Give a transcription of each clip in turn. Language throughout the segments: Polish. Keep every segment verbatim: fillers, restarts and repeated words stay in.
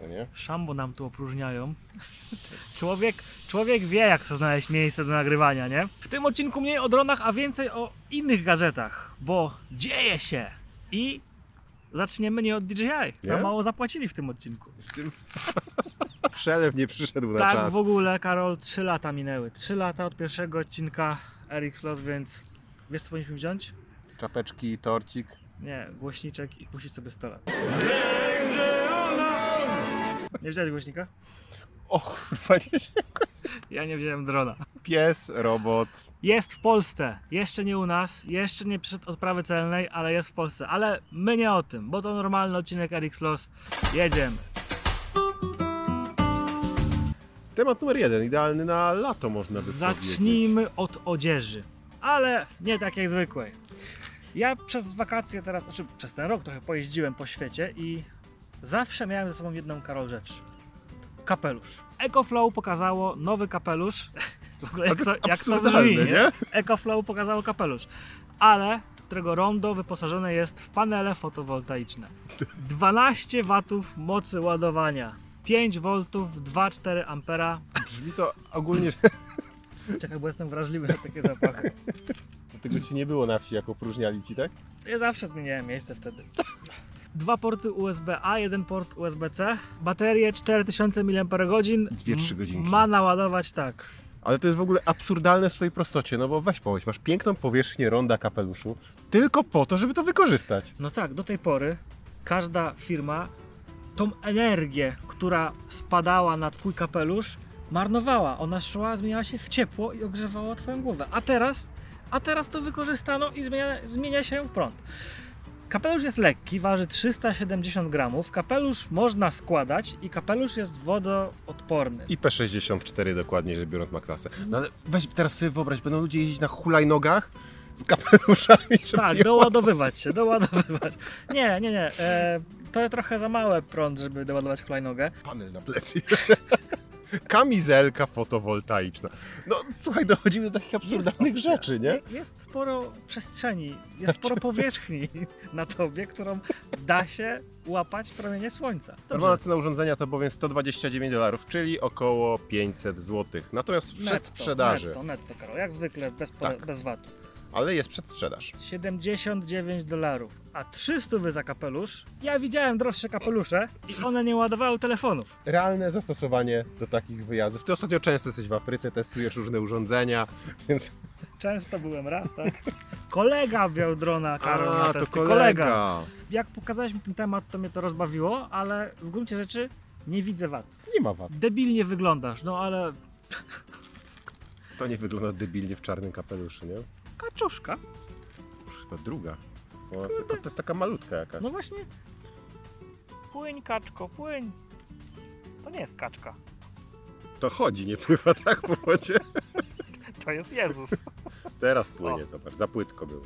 to nie? Szambo nam tu opróżniają. Człowiek, człowiek wie, jak chce znaleźć miejsce do nagrywania, nie? W tym odcinku mniej o dronach, a więcej o innych gadżetach, bo dzieje się i zaczniemy nie od D J I. Za Nie? mało zapłacili w tym odcinku. W tym... Przelew nie przyszedł na Tak, czas. w ogóle, Karol, trzy lata minęły. Trzy lata od pierwszego odcinka R X Los, więc wiesz, co powinniśmy wziąć? Czapeczki, torcik. Nie, głośniczek i puścić sobie sto lat. Nie wziąłeś głośnika? O kurwa, nie się. Ja nie wziąłem drona. Pies, robot. Jest w Polsce, jeszcze nie u nas, jeszcze nie przyszedł odprawy celnej, ale jest w Polsce. Ale my nie o tym, bo to normalny odcinek R X Los. Jedziemy. Temat numer jeden, idealny na lato, można by powiedzieć. Zacznijmy od odzieży, ale nie takiej zwykłej. Ja przez wakacje teraz, znaczy przez ten rok trochę pojeździłem po świecie i zawsze miałem ze sobą jedną, Karol, rzecz. Kapelusz. EcoFlow pokazało nowy kapelusz. W ogóle jak to, jak to brzmi, nie? nie? EcoFlow pokazało kapelusz, ale którego rondo wyposażone jest w panele fotowoltaiczne. dwanaście watów mocy ładowania. pięć woltów, dwa przecinek cztery ampera. Brzmi to ogólnie... Czekaj, bo jestem wrażliwy na takie zapachy. Tego ci nie było na wsi, jak opróżniali ci, tak? Ja zawsze zmieniałem miejsce wtedy. Dwa porty U S B A, jeden port U S B C. Baterie cztery tysiące miliampergodzin. dwie trzy godzinki. Ma naładować tak. Ale to jest w ogóle absurdalne w swojej prostocie, no bo weź pomyśl, masz piękną powierzchnię ronda kapeluszu, tylko po to, żeby to wykorzystać. No tak, do tej pory każda firma tą energię, która spadała na twój kapelusz, marnowała. Ona szła, zmieniała się w ciepło i ogrzewała twoją głowę. A teraz, a teraz to wykorzystano i zmienia, zmienia się w prąd. Kapelusz jest lekki, waży trzysta siedemdziesiąt gramów. Kapelusz można składać i kapelusz jest wodoodporny. I P sześćdziesiąt cztery dokładnie, że biorąc ma klasę. No ale weź teraz sobie wyobraź, będą ludzie jeździć na hulajnogach z kapeluszami, żeby Tak, je... doładowywać się, doładowywać. Nie, nie, nie. E, to jest trochę za mały prąd, żeby doładować hulajnogę. Panel na plecy. Kamizelka fotowoltaiczna. No słuchaj, dochodzimy do takich absurdalnych Jest rzeczy, nie? Jest sporo przestrzeni, jest sporo powierzchni na tobie, którą da się łapać promienie słońca. Normalna cena urządzenia to bowiem sto dwadzieścia dziewięć dolarów, czyli około pięćset złotych. Natomiast w przedsprzedaży. Netto, netto, Karol, jak zwykle, bez, Tak. bez vatu. Ale jest przedsprzedaż. siedemdziesiąt dziewięć dolarów, a trzysta wy za kapelusz. Ja widziałem droższe kapelusze i one nie ładowały telefonów. Realne zastosowanie do takich wyjazdów. Ty ostatnio często jesteś w Afryce, testujesz różne urządzenia, więc... Często byłem raz, tak? Kolega wziął drona, Karol, A, na to testy. kolega. Jak pokazałeś mi ten temat, to mnie to rozbawiło, ale w gruncie rzeczy nie widzę wad. Nie ma wad. Debilnie wyglądasz, no ale... To nie wygląda debilnie w czarnym kapeluszu, nie? Kaczuszka. Już chyba druga. O, to, to jest taka malutka jakaś. No właśnie. Płyń, kaczko, płyń. To nie jest kaczka. To chodzi, nie pływa tak po wodzie. To jest Jezus. Teraz płynie, O. zobacz, za płytko było.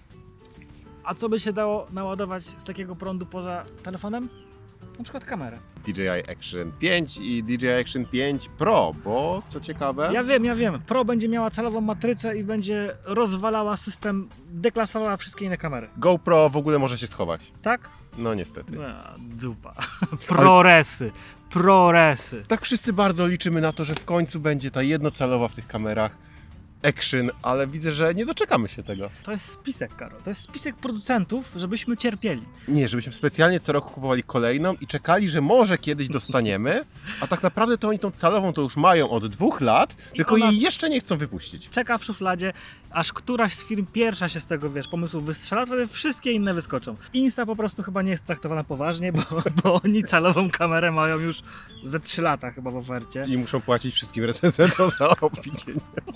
A co by się dało naładować z takiego prądu poza telefonem? Na przykład kamerę. D J I Action pięć i D J I Action pięć Pro, bo co ciekawe... Ja wiem, ja wiem. Pro będzie miała celową matrycę i będzie rozwalała system, deklasowała wszystkie inne kamery. GoPro w ogóle może się schować. Tak? No niestety. A, dupa. Proresy. Proresy. Tak wszyscy bardzo liczymy na to, że w końcu będzie ta jednocelowa w tych kamerach Action, ale widzę, że nie doczekamy się tego. To jest spisek, Karol. To jest spisek producentów, żebyśmy cierpieli. Nie, żebyśmy specjalnie co roku kupowali kolejną i czekali, że może kiedyś dostaniemy, a tak naprawdę to oni tą calową to już mają od dwóch lat, I tylko ona- jej jeszcze nie chcą wypuścić. Czeka w szufladzie, aż któraś z firm pierwsza się z tego, wiesz, pomysłu wystrzela, wtedy wszystkie inne wyskoczą. Insta po prostu chyba nie jest traktowana poważnie, bo, bo oni calową kamerę mają już ze trzy lata chyba w ofercie. I muszą płacić wszystkim recenzentom za opinię.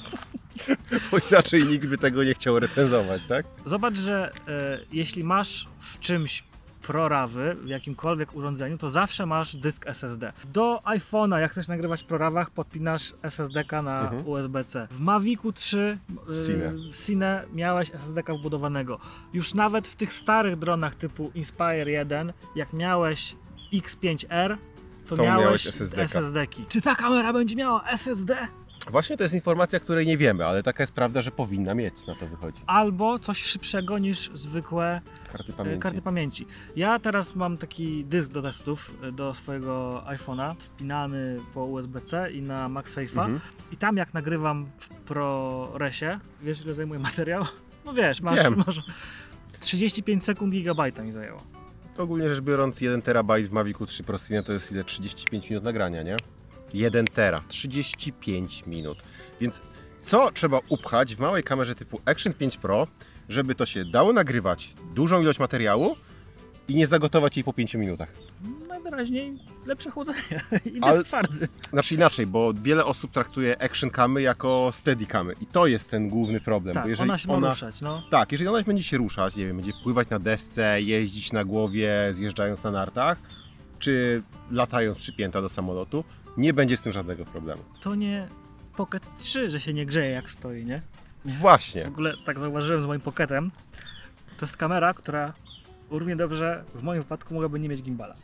Bo inaczej nikt by tego nie chciał recenzować, tak? Zobacz, że e, jeśli masz w czymś prorawy, w jakimkolwiek urządzeniu, to zawsze masz dysk S S D. Do iPhone'a, jak chcesz nagrywać w prorawach, podpinasz S S D-ka na Mhm. U S B C. W Mavicu trzy y, Cine. Cine miałeś S S D-ka wbudowanego. Już nawet w tych starych dronach typu Inspire jeden, jak miałeś X pięć R, to, To miałeś miałeś S S D-ka. S S D-ki. Czy ta kamera będzie miała S S D? Właśnie to jest informacja, której nie wiemy, ale taka jest prawda, że powinna mieć, na to wychodzi. Albo coś szybszego niż zwykłe Karty e, pamięci. karty pamięci. Ja teraz mam taki dysk do testów e, do swojego iPhone'a, wpinany po U S B C i na MagSafe'a. Mhm. I tam jak nagrywam w ProResie, wiesz ile zajmuje materiał? No wiesz, masz, Wiem. masz trzydzieści pięć sekund gigabajta mi zajęło. Ogólnie rzecz biorąc, jeden terabajt w Mavicu trzy Pro Cine to jest ile? trzydzieści pięć minut nagrania, nie? jeden tera, trzydzieści pięć minut. Więc co trzeba upchać w małej kamerze typu Action pięć Pro, żeby to się dało nagrywać dużą ilość materiału i nie zagotować jej po pięciu minutach? Najwyraźniej lepsze chłodzenie i dysk Ale- twardy. Znaczy inaczej, bo wiele osób traktuje action camy jako steady camy i to jest ten główny problem. Tak, bo jeżeli ona się ma ruszać, no. Tak, jeżeli ona będzie się ruszać, nie wiem, będzie pływać na desce, jeździć na głowie, zjeżdżając na nartach, czy latając przypięta do samolotu, nie będzie z tym żadnego problemu. To nie Pocket trzy, że się nie grzeje jak stoi, nie? W Właśnie. ogóle tak zauważyłem z moim Pocketem. To jest kamera, która równie dobrze w moim wypadku mogłaby nie mieć gimbala.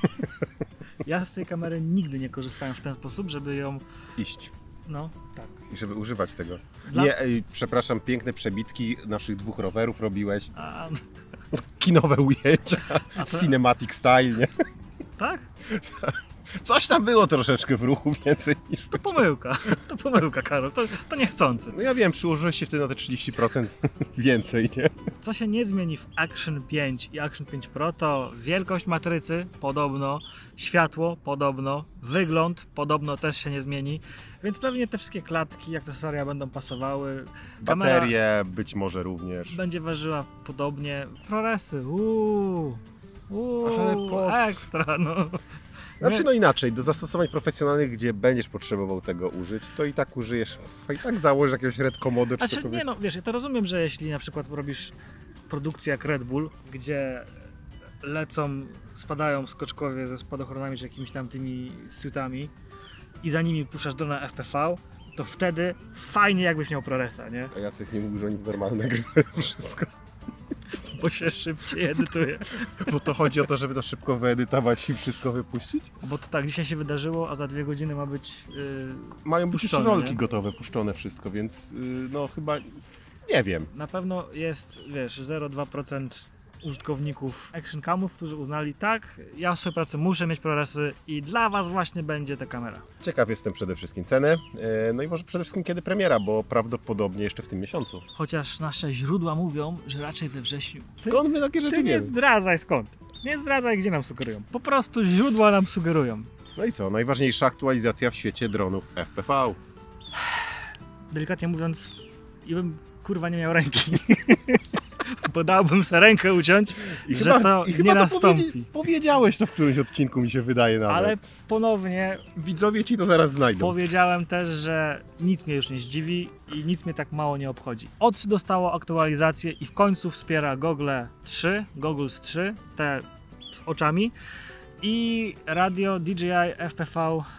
Ja z tej kamery nigdy nie korzystałem w ten sposób, żeby ją, Iść no tak. i żeby używać tego. Dla- Nie, ej, przepraszam, piękne przebitki naszych dwóch rowerów robiłeś. A, Kinowe ujęcia, A to- cinematic style, nie? tak? Coś tam było troszeczkę w ruchu więcej niż... To pomyłka. To pomyłka, Karol. To, to niechcący. No ja wiem, przyłożyłeś się wtedy na te trzydzieści procent więcej, nie? Co się nie zmieni w Action pięć i Action pięć Pro, to wielkość matrycy podobno, światło podobno, wygląd podobno też się nie zmieni, więc pewnie te wszystkie klatki i akcesoria będą pasowały. Kamera Baterie być może również. będzie ważyła podobnie. ProResy, uuu, uuu, Ale po- ekstra, no. Znaczy no inaczej, do zastosowań profesjonalnych, gdzie będziesz potrzebował tego użyć, to i tak użyjesz, i tak założysz jakiegoś Red Komodo czy Znaczy, cokolwiek. nie no, wiesz, ja to rozumiem, że jeśli na przykład robisz produkcję jak Red Bull, gdzie lecą, spadają skoczkowie ze spadochronami czy jakimiś tam tymi suitami i za nimi puszczasz drona F P V, to wtedy fajnie jakbyś miał ProResa, nie? A Jacek nie mówi, że oni normalnie nagrywają wszystko. Bo się szybciej edytuje. Bo to chodzi o to, żeby to szybko wyedytować i wszystko wypuścić. Bo to tak, dzisiaj się wydarzyło, a za dwie godziny ma być... Yy, Mają być już Puszczone, rolki nie? gotowe, puszczone wszystko, więc yy, no chyba, nie wiem. na pewno jest, wiesz, zero przecinek dwa procent użytkowników Action Camów, którzy uznali, tak, ja w swojej pracy muszę mieć ProResy i dla was właśnie będzie ta kamera. Ciekaw jestem przede wszystkim ceny, yy, no i może przede wszystkim kiedy premiera, bo prawdopodobnie jeszcze w tym miesiącu. Chociaż nasze źródła mówią, że raczej we wrześniu. Skąd my takie rzeczy Ty nie wiemy? zdradzaj skąd. Nie zdradzaj, gdzie nam sugerują. Po prostu źródła nam sugerują. No i co, najważniejsza aktualizacja w świecie dronów F P V. Delikatnie mówiąc, ja bym kurwa nie miał ręki. Bo dałbym sobie rękę uciąć, I że to i nie chyba to nastąpi. powiedzi- powiedziałeś to w którymś odcinku, mi się wydaje nawet. Ale ponownie Widzowie ci to zaraz znajdą. powiedziałem też, że nic mnie już nie zdziwi i nic mnie tak mało nie obchodzi. O trzy dostało aktualizację i w końcu wspiera Google trzy, Goggles trzy, te z oczami i radio D J I F P V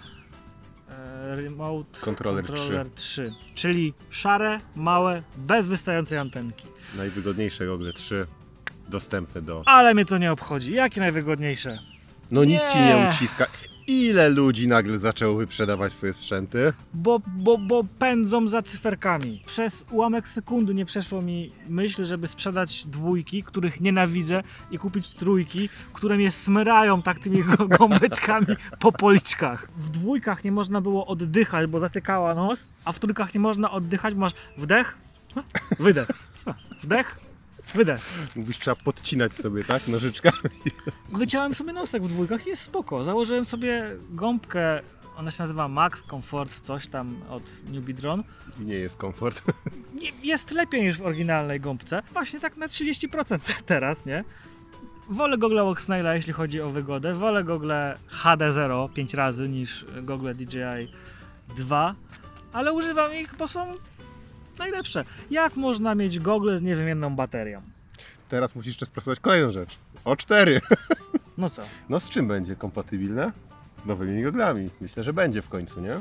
e, Remote Controller trzy, czyli szare, małe, bez wystającej antenki. Najwygodniejsze Google trzy, dostępne do... Ale mnie to nie obchodzi. Jakie najwygodniejsze? No nic Nie. ci nie uciska. Ile ludzi nagle zaczęło wyprzedawać swoje sprzęty? Bo, bo, bo pędzą za cyferkami. Przez ułamek sekundy nie przeszło mi myśl, żeby sprzedać dwójki, których nienawidzę, i kupić trójki, które mnie smyrają tak tymi go- gąbeczkami po policzkach. W dwójkach nie można było oddychać, bo zatykała nos, a w trójkach nie można oddychać, bo masz wdech, wydech, wdech, wydech. Mówisz, trzeba podcinać sobie, tak? Nożyczkami. Wyciąłem sobie nosek w dwójkach i jest spoko. Założyłem sobie gąbkę, ona się nazywa Max Comfort, coś tam od Newbie Drone. I nie jest komfort. Nie, jest lepiej niż w oryginalnej gąbce. Właśnie tak na trzydzieści procent teraz, nie? Wolę Google Walksnaila, jeśli chodzi o wygodę. Wolę Google H D zero pięć razy niż Google D J I dwa, ale używam ich, bo są najlepsze. Jak można mieć Google z niewymienną baterią? Teraz musisz jeszcze sprasować kolejną rzecz. O cztery. No co? No z czym będzie kompatybilne? Z nowymi goglami. Myślę, że będzie w końcu, nie?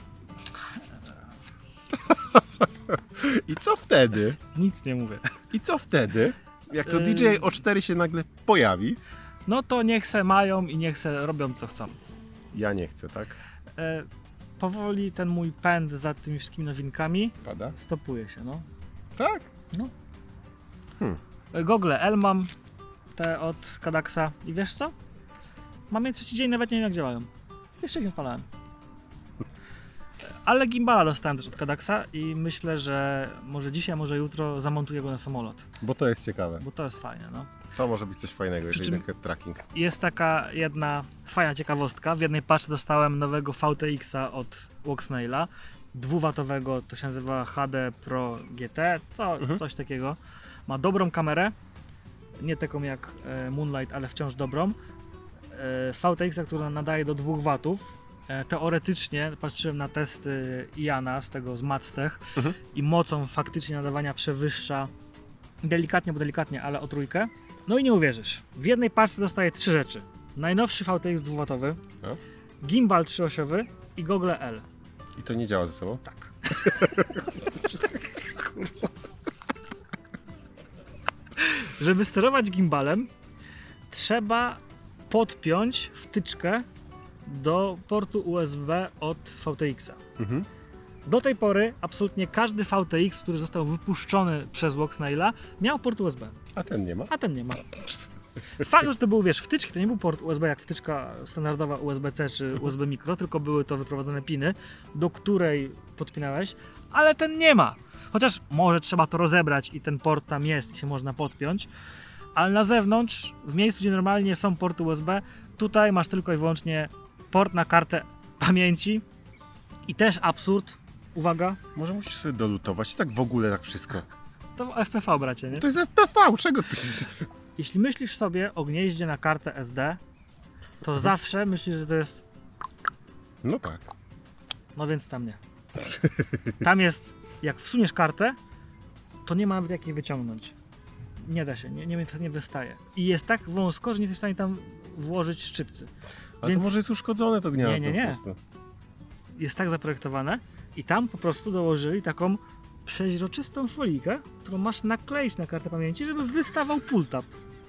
I co wtedy? Nic nie mówię. I co wtedy? Jak to Yy. D J I O cztery się nagle pojawi? No to niech se mają i niech se robią co chcą. Ja nie chcę, tak? E, powoli ten mój pęd za tymi wszystkimi nowinkami Pada? stopuje się, no. Tak? No. Hmm. Gogle L mam, te od Kadaxa i wiesz co? Mam je trzeci dzień, nawet nie wiem jak działają. Jeszcze ich nie odpalałem. Ale gimbala dostałem też od Kadaxa i myślę, że może dzisiaj, może jutro zamontuję go na samolot, Bo to jest ciekawe. bo to jest fajne, no. To może być coś fajnego, jeżeli czym- ten head tracking. Jest taka jedna fajna ciekawostka. W jednej paczce dostałem nowego V T X-a od Walksnaila. Dwuwatowego, to się nazywa H D Pro G T, co, Mhm. coś takiego. Ma dobrą kamerę, nie taką jak e, Moonlight, ale wciąż dobrą. E, V T X-a, która nadaje do dwóch watów. E, teoretycznie patrzyłem na testy Iana z tego z Matstech Mhm. i mocą faktycznie nadawania przewyższa delikatnie, bo delikatnie, ale o trójkę. No i nie uwierzysz, w jednej paczce dostaję trzy rzeczy. Najnowszy V T X dwuwatowy, No. gimbal trzyosiowy i gogle L. I to nie działa ze sobą? Tak. Żeby sterować gimbalem, trzeba podpiąć wtyczkę do portu U S B od V T X-a. Mhm. Do tej pory absolutnie każdy V T X, który został wypuszczony przez Walksnaila, miał port U S B, A ten nie ma? a ten nie ma. Fakt, że to były, wiesz, wtyczki, to nie był port U S B jak wtyczka standardowa U S B C czy U S B Micro, tylko były to wyprowadzone piny, do której podpinałeś, ale ten nie ma. Chociaż może trzeba to rozebrać i ten port tam jest i się można podpiąć, ale na zewnątrz, w miejscu, gdzie normalnie są porty U S B, tutaj masz tylko i wyłącznie port na kartę pamięci i też absurd, uwaga, Może musisz sobie dolutować. I tak w ogóle tak wszystko. to F P V, bracie, nie? To jest F P V, czego ty? Jeśli myślisz sobie o gnieździe na kartę S D, to zawsze myślisz, że to jest, No tak. no więc tam nie. Tam jest, jak wsuniesz kartę, to nie ma nawet jak jej wyciągnąć. Nie da się, nie, nie, nie wystaje. I jest tak wąsko, że nie jesteś w stanie tam włożyć szczypcy. A Więc to może jest uszkodzone to gniazdo Nie, nie, nie. po prostu. jest tak zaprojektowane i tam po prostu dołożyli taką przeźroczystą folijkę, którą masz nakleić na kartę pamięci, żeby wystawał pull-tab.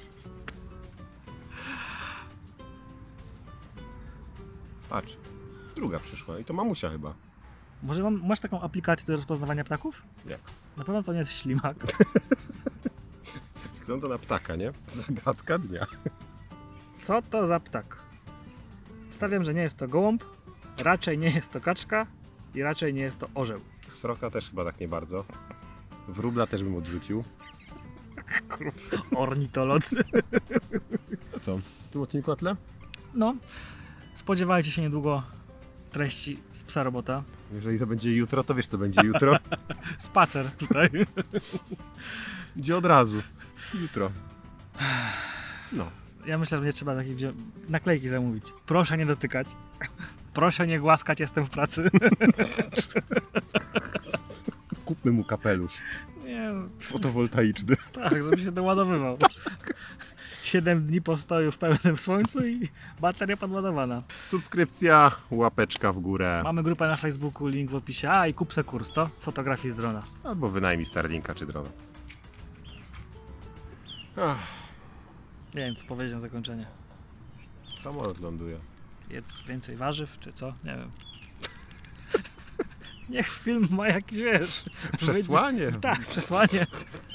Patrz. Druga przyszła i to mamusia chyba. Może mam, masz taką aplikację do rozpoznawania ptaków? Nie. Na pewno to nie jest ślimak. Wygląda na ptaka, nie? Zagadka dnia. Co to za ptak? Stawiam, że nie jest to gołąb, raczej nie jest to kaczka i raczej nie jest to orzeł. Sroka też chyba tak nie bardzo. Wróbla też bym odrzucił. Ornitolog. A co? W tym odcinku tyle? No, spodziewajcie się niedługo treści z Psa Robota. Jeżeli to będzie jutro, to wiesz co będzie jutro. Spacer tutaj. Idzie od razu. Jutro. No. Ja myślę, że nie trzeba takiej wzią- naklejki zamówić. Proszę nie dotykać. Proszę nie głaskać, jestem w pracy. Kupmy mu kapelusz Nie, fotowoltaiczny. tak, żeby się doładowywał. siedem dni postoju w pełnym słońcu i bateria podładowana. Subskrypcja, łapeczka w górę. Mamy grupę na Facebooku, link w opisie. A i kup se kurs, co? Fotografii z drona. Albo wynajmij Starlinka czy drona. Ach, Nie wiem, co powiedzieć na zakończenie. samolot ląduje. Jedz więcej warzyw, czy co? Nie wiem. Niech film ma jakiś, wiesz... Przesłanie. Tak, przesłanie.